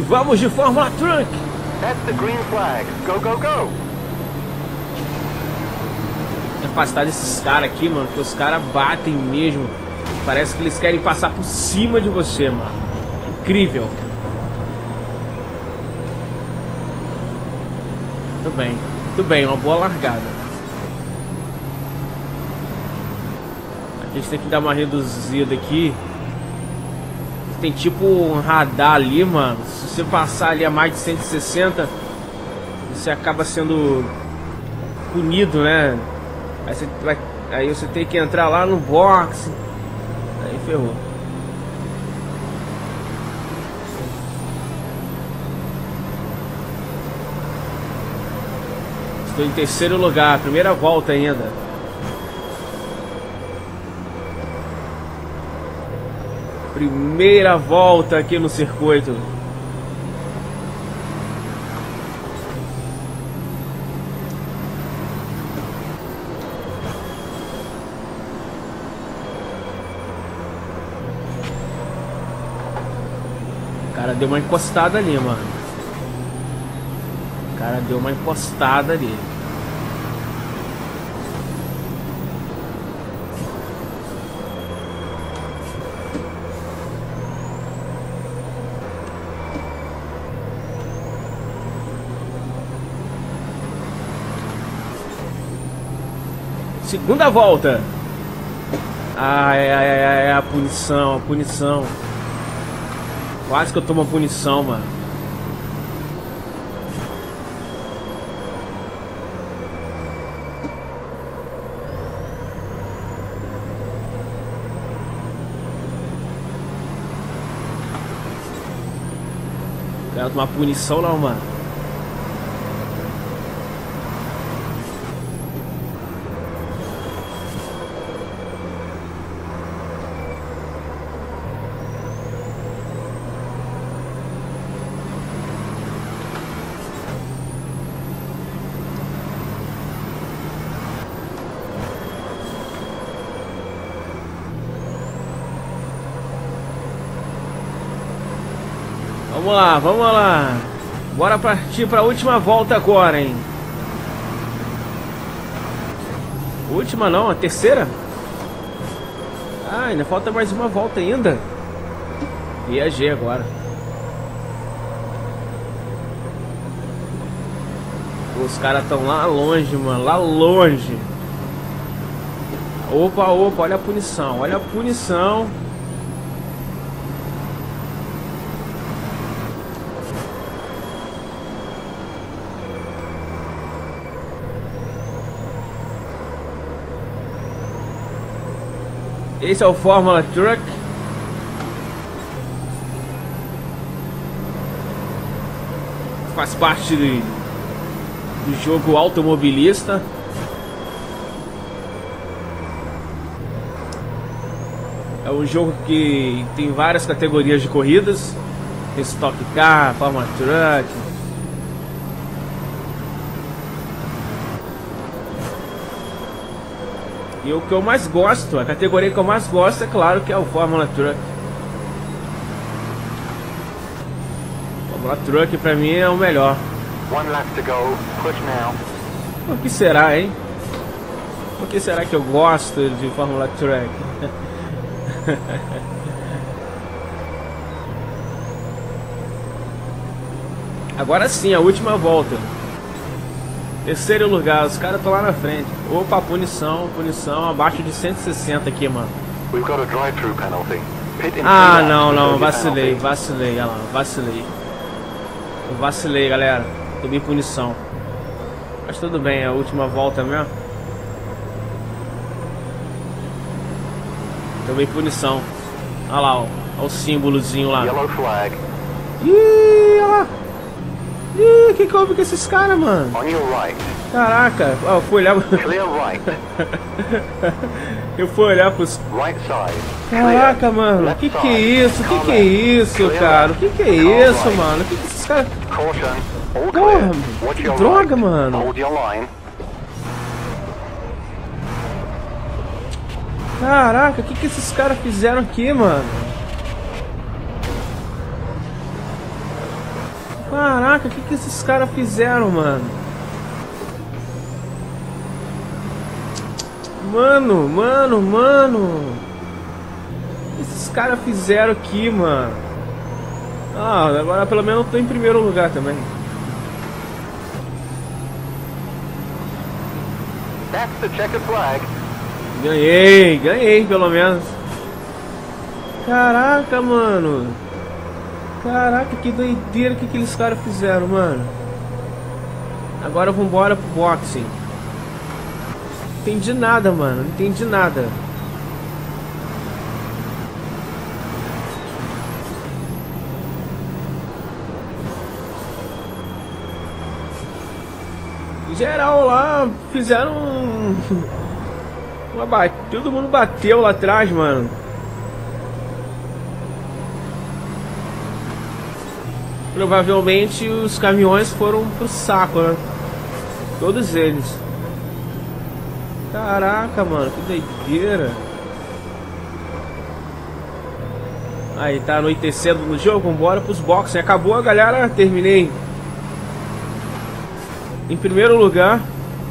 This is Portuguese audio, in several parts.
Vamos de Fórmula Truck. That's the green flag. Go, go, go. Afastar desses caras aqui, mano, que os caras batem mesmo. Parece que eles querem passar por cima de você, mano. Incrível. Muito bem, uma boa largada. A gente tem que dar uma reduzida aqui. Tem tipo um radar ali, mano. Se você passar ali a mais de 160, você acaba sendo punido, né? Aí você tem que entrar lá no box. Aí ferrou. Estou em terceiro lugar, primeira volta ainda. Primeira volta aqui no circuito. O cara deu uma encostada ali, mano. O cara deu uma encostada ali. Segunda volta. Ai, a punição, a punição. Quase que eu tomo a punição, mano. Não quero tomar punição não, mano. Vamos lá. Bora partir para a última volta agora, hein? Última não, a terceira? Ah, ainda falta mais uma volta ainda. Viajei agora. Os caras estão lá longe, mano, lá longe. Opa, olha a punição, olha a punição. Esse é o Fórmula Truck. Faz parte do jogo automobilista. É um jogo que tem várias categorias de corridas. Tem Stock Car, Fórmula Truck. E o que eu mais gosto, a categoria que eu mais gosto, é claro que é o Fórmula Truck. Fórmula Truck pra mim é o melhor. Por que será, hein? Por que será que eu gosto de Fórmula Truck? Agora sim, a última volta. Terceiro lugar, os caras estão lá na frente. Opa, punição abaixo de 160 aqui, mano. Ah, não, vacilei, olha lá, vacilei. Eu vacilei, galera. Tomei punição. Mas tudo bem, é a última volta mesmo. Tomei punição. Olha lá, ó, olha o símbolozinho lá. Ih, olha lá. Ih, que houve com esses caras, mano? Caraca, eu fui olhar. Eu fui olhar pros. Caraca, mano, que é isso? Que é isso, cara? Que é isso, mano? Que esses caras. Porra, que droga, mano. Caraca, que esses caras fizeram aqui, mano? Caraca, o que esses caras fizeram, mano? Mano. O que esses caras fizeram aqui, mano? Ah, agora pelo menos eu tô em primeiro lugar também. That's the checkered flag. Ganhei pelo menos. Caraca, mano. Caraca, que doideira que aqueles caras fizeram, mano. Agora vambora pro boxing. Não entendi nada, mano. Não entendi nada. Em geral lá fizeram todo mundo bateu lá atrás, mano. Provavelmente os caminhões foram pro saco, né? Todos eles. Caraca, mano, que doideira. Aí, tá anoitecendo no jogo, vambora pros boxes. Acabou, a galera, terminei em primeiro lugar.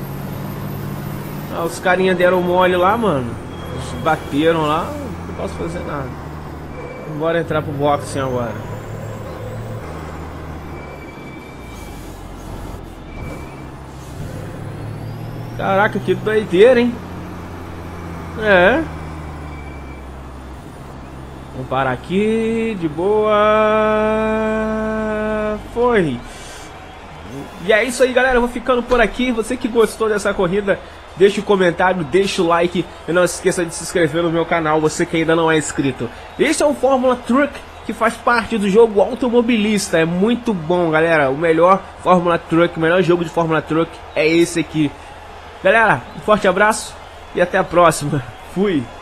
Ah, os carinha deram mole lá, mano. Eles bateram lá, não posso fazer nada. Bora entrar pro boxing agora. Caraca, que doideira, hein? É. Vamos parar aqui, de boa. Foi. E é isso aí, galera, eu vou ficando por aqui. Você que gostou dessa corrida, deixa o comentário, deixa o like. E não se esqueça de se inscrever no meu canal, você que ainda não é inscrito. Esse é o Fórmula Truck, que faz parte do jogo automobilista. É muito bom, galera. O melhor Fórmula Truck, o melhor jogo de Fórmula Truck é esse aqui. Galera, um forte abraço e até a próxima. Fui!